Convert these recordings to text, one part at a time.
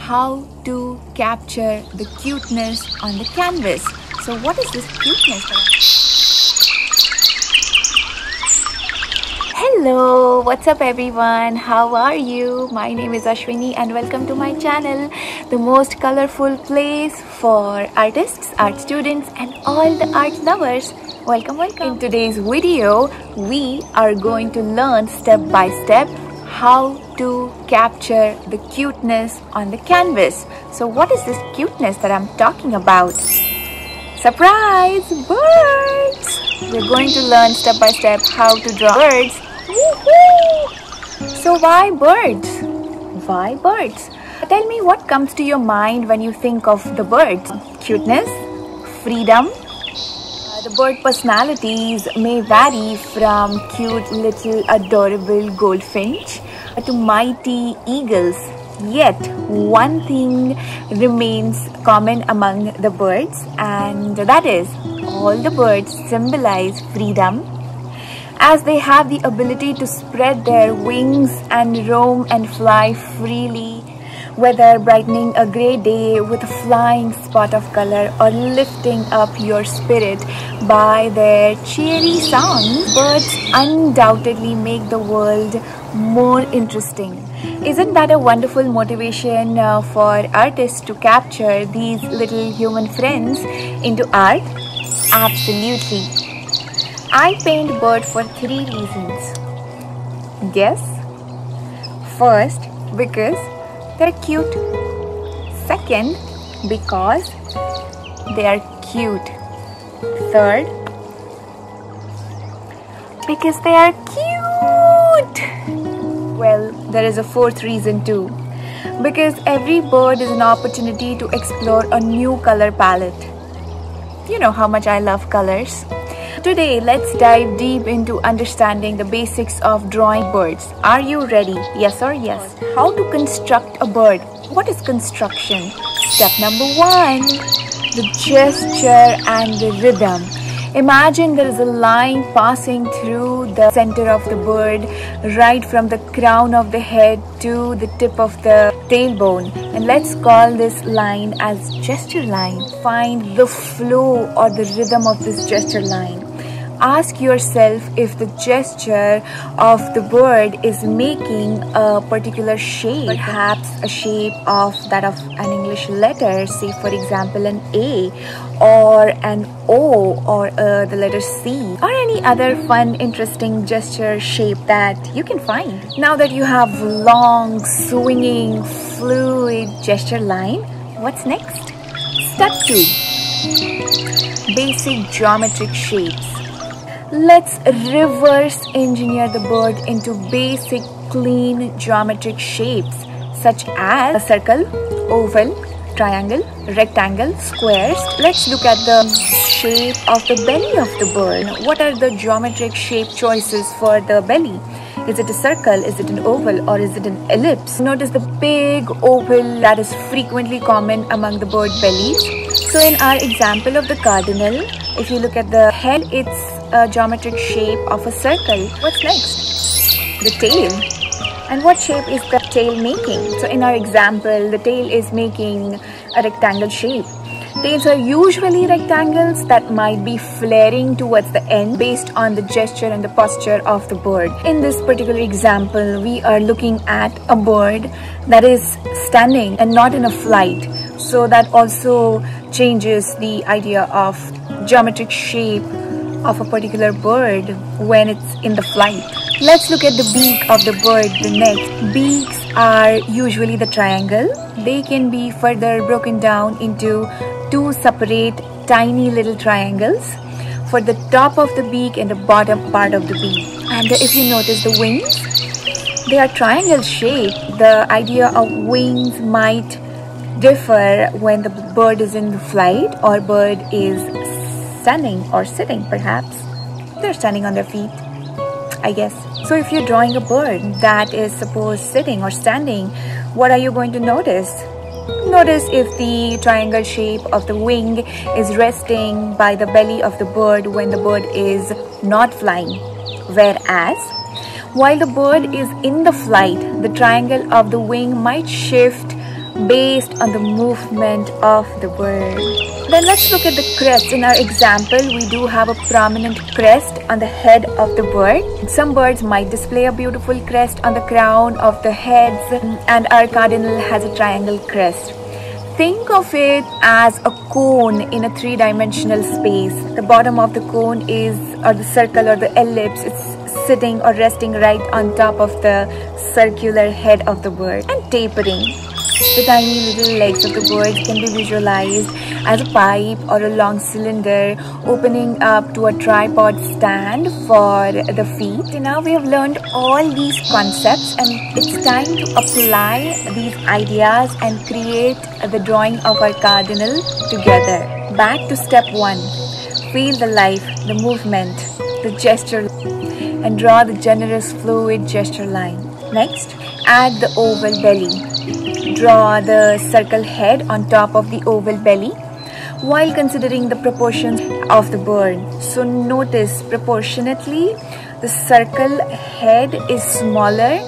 how to capture the cuteness on the canvas. So what is this cuteness? Hello, what's up everyone? How are you? My name is Ashwini and welcome to my channel, the most colorful place for artists, art students and all the art lovers. Welcome. In today's video, we are going to learn step by step how to capture the cuteness on the canvas. So what is this cuteness that I'm talking about? Surprise! Birds! We're going to learn step by step how to draw birds. Woohoo! So why birds? Why birds? Tell me what comes to your mind when you think of the birds. Cuteness, freedom. The bird personalities may vary from cute little adorable goldfinch to mighty eagles. Yet one thing remains common among the birds, and that is all the birds symbolize freedom, as they have the ability to spread their wings and roam and fly freely, whether brightening a grey day with a flying spot of color or lifting up your spirit by their cheery songs. Birds undoubtedly make the world more interesting. Isn't that a wonderful motivation for artists to capture these little human friends into art? Absolutely. I paint birds for 3 reasons. Guess? First, because they're cute. Second, because they are cute. Third, because they are cute. Well, there is a 4th reason too. Because every bird is an opportunity to explore a new color palette. You know how much I love colors. Today, let's dive deep into understanding the basics of drawing birds. Are you ready? Yes or yes? How to construct a bird? What is construction? Step number 1, the gesture and the rhythm. Imagine there is a line passing through the center of the bird, right from the crown of the head to the tip of the tailbone. And let's call this line as gesture line. Find the flow or the rhythm of this gesture line. Ask yourself if the gesture of the bird is making a particular shape, perhaps a shape of that of an English letter, say for example an A or an O or the letter C, or any other fun interesting gesture shape that you can find. Now that you have long, swinging, fluid gesture line, what's next? Step 2. Basic geometric shapes. Let's reverse engineer the bird into basic clean geometric shapes such as a circle, oval, triangle, rectangle, squares. Let's look at the shape of the belly of the bird. What are the geometric shape choices for the belly? Is it a circle, is it an oval, or is it an ellipse? Notice the big oval that is frequently common among the bird bellies. So in our example of the cardinal, if you look at the head, it's a geometric shape of a circle. What's next? The tail. And what shape is the tail making? So in our example, the tail is making a rectangle shape. Tails are usually rectangles that might be flaring towards the end based on the gesture and the posture of the bird. In this particular example, we are looking at a bird that is standing and not in a flight. So that also changes the idea of geometric shape of a particular bird when it's in the flight. Let's look at the beak of the bird, the next. Beaks are usually the triangle. They can be further broken down into 2 separate tiny little triangles for the top of the beak and the bottom part of the beak. And if you notice the wings, they are triangle shaped. The idea of wings might differ when the bird is in the flight or bird is standing or sitting. Perhaps they're standing on their feet, I guess. So if you're drawing a bird that is suppose sitting or standing, what are you going to notice? Notice if the triangle shape of the wing is resting by the belly of the bird when the bird is not flying. Whereas while the bird is in the flight, the triangle of the wing might shift based on the movement of the bird. Then let's look at the crest. In our example, we do have a prominent crest on the head of the bird. Some birds might display a beautiful crest on the crown of the heads, and our cardinal has a triangle crest. Think of it as a cone in a three-dimensional space. The bottom of the cone is, or the circle or the ellipse, it's sitting or resting right on top of the circular head of the bird. And tapering. The tiny little legs of the bird can be visualized as a pipe or a long cylinder opening up to a tripod stand for the feet. And now we have learned all these concepts, and it's time to apply these ideas and create the drawing of our cardinal together. Back to step 1. Feel the life, the movement, the gesture, and draw the generous fluid gesture line. Next, add the oval belly. Draw the circle head on top of the oval belly while considering the proportions of the bird. So notice proportionately the circle head is smaller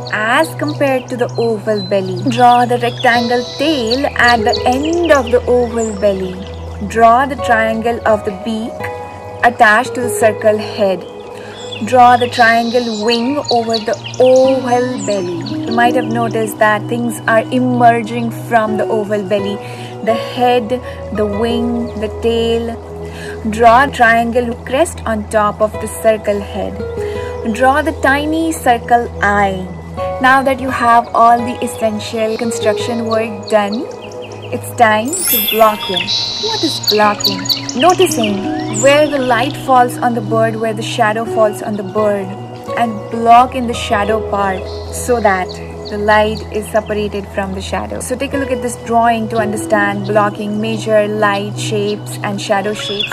as compared to the oval belly. Draw the rectangle tail at the end of the oval belly. Draw the triangle of the beak attached to the circle head. Draw the triangle wing over the oval belly. You might have noticed that things are emerging from the oval belly. The head, the wing, the tail. Draw a triangle crest on top of the circle head. Draw the tiny circle eye. Now that you have all the essential construction work done, it's time to blocking. What is blocking? Noticing where the light falls on the bird, where the shadow falls on the bird, and block in the shadow part so that the light is separated from the shadow. So take a look at this drawing to understand blocking major light shapes and shadow shapes.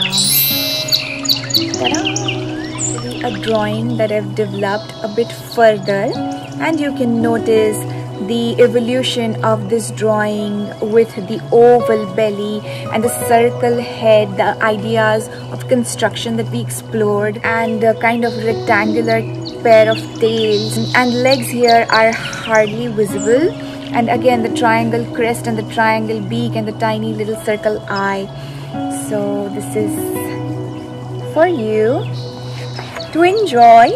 A drawing that I've developed a bit further, and you can notice the evolution of this drawing with the oval belly and the circle head, the ideas of construction that we explored, and a kind of rectangular pair of tails, and legs here are hardly visible, and again the triangle crest and the triangle beak and the tiny little circle eye. So this is for you to enjoy.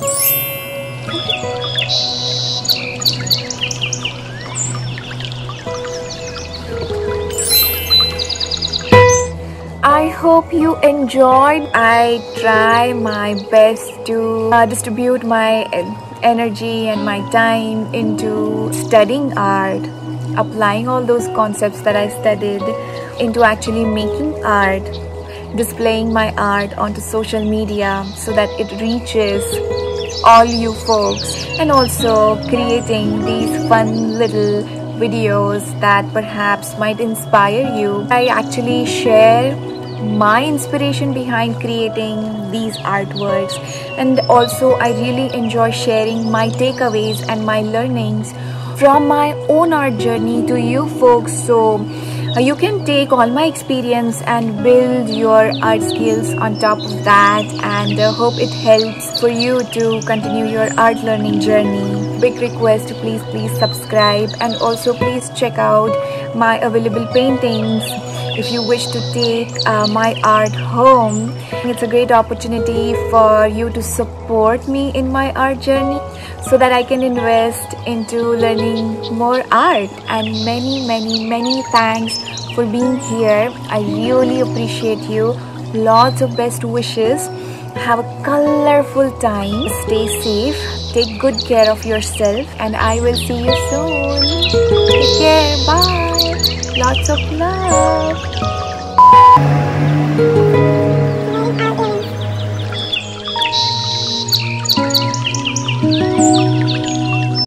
I hope you enjoyed. I try my best to distribute my energy and my time into studying art, applying all those concepts that I studied into actually making art, displaying my art onto social media so that it reaches all you folks, and also creating these fun little videos that perhaps might inspire you. I actually share my inspiration behind creating these artworks, and also I really enjoy sharing my takeaways and my learnings from my own art journey to you folks, so you can take all my experience and build your art skills on top of that, and hope it helps for you to continue your art learning journey. Big request to please subscribe, and also please check out my available paintings if you wish to take my art home. It's a great opportunity for you to support me in my art journey so that I can invest into learning more art. And many thanks for being here. I really appreciate you. Lots of best wishes. Have a colorful time. Stay safe. Take good care of yourself, and I will see you soon. Take care. Bye. Lots of love.